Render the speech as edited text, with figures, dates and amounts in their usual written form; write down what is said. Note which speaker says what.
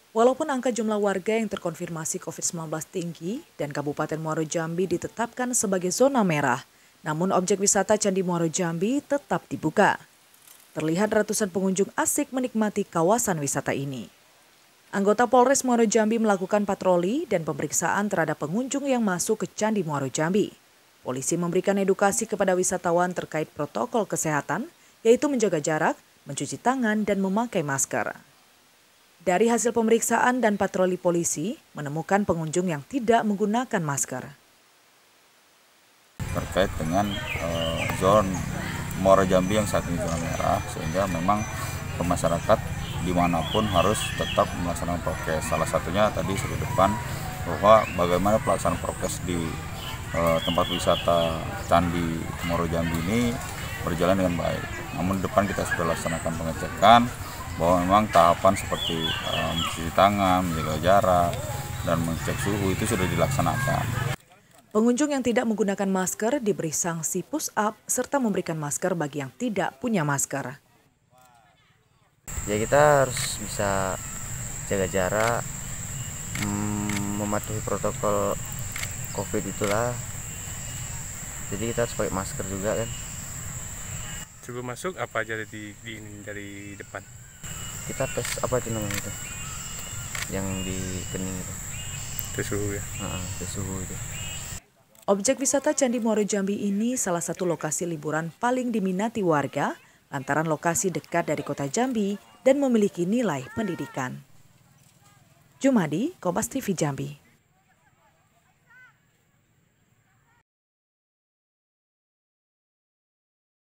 Speaker 1: Walaupun angka jumlah warga yang terkonfirmasi COVID-19 tinggi dan Kabupaten Muaro Jambi ditetapkan sebagai zona merah, namun objek wisata Candi Muaro Jambi tetap dibuka. Terlihat ratusan pengunjung asik menikmati kawasan wisata ini. Anggota Polres Muaro Jambi melakukan patroli dan pemeriksaan terhadap pengunjung yang masuk ke Candi Muaro Jambi. Polisi memberikan edukasi kepada wisatawan terkait protokol kesehatan, yaitu menjaga jarak, mencuci tangan, dan memakai masker. Dari hasil pemeriksaan dan patroli polisi, menemukan pengunjung yang tidak menggunakan masker.
Speaker 2: Terkait dengan zona Muaro Jambi yang saat ini zona merah, sehingga memang masyarakat dimanapun harus tetap melaksanakan prokes. Salah satunya tadi di depan bahwa bagaimana pelaksanaan prokes di tempat wisata Candi Muaro Jambi ini berjalan dengan baik. Namun di depan kita sudah laksanakan pengecekan bahwa memang tahapan seperti mencuci tangan, menjaga jarak, dan mengecek suhu itu sudah dilaksanakan.
Speaker 1: Pengunjung yang tidak menggunakan masker diberi sanksi push up serta memberikan masker bagi yang tidak punya masker.
Speaker 3: Ya kita harus bisa jaga jarak, mematuhi protokol COVID itulah. Jadi kita harus pakai masker juga kan.
Speaker 4: Sebelum masuk apa aja dari depan?
Speaker 3: Kita tes apa itu namanya itu? Yang di kening itu.
Speaker 4: Tes suhu ya?
Speaker 3: Tes suhu itu.
Speaker 1: Objek wisata Candi Muaro Jambi ini salah satu lokasi liburan paling diminati warga lantaran lokasi dekat dari kota Jambi dan memiliki nilai pendidikan. Jumadi, Kompas TV Jambi.